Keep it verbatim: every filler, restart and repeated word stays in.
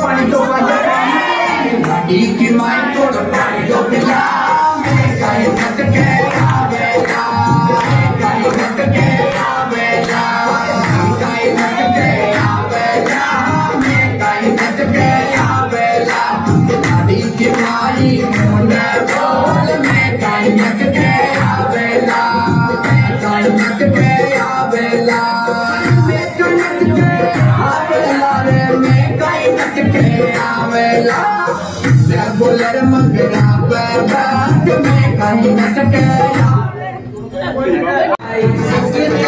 पानी तो गाड़ी की माई तो पानी तो पिला गाड़ी कट के आवेला गाड़ी कट के आवेला गाड़ी कट के आवेला गाड़ी कट के आवेला गाड़ी की माई मुंडे बोल में गाड़ी कट के आवेला गाड़ी कट के आवेला मैं कट के आवेला रे मैं गाड़ी कट के आवेला बोलर मंगरा पे में कहीं न टकराया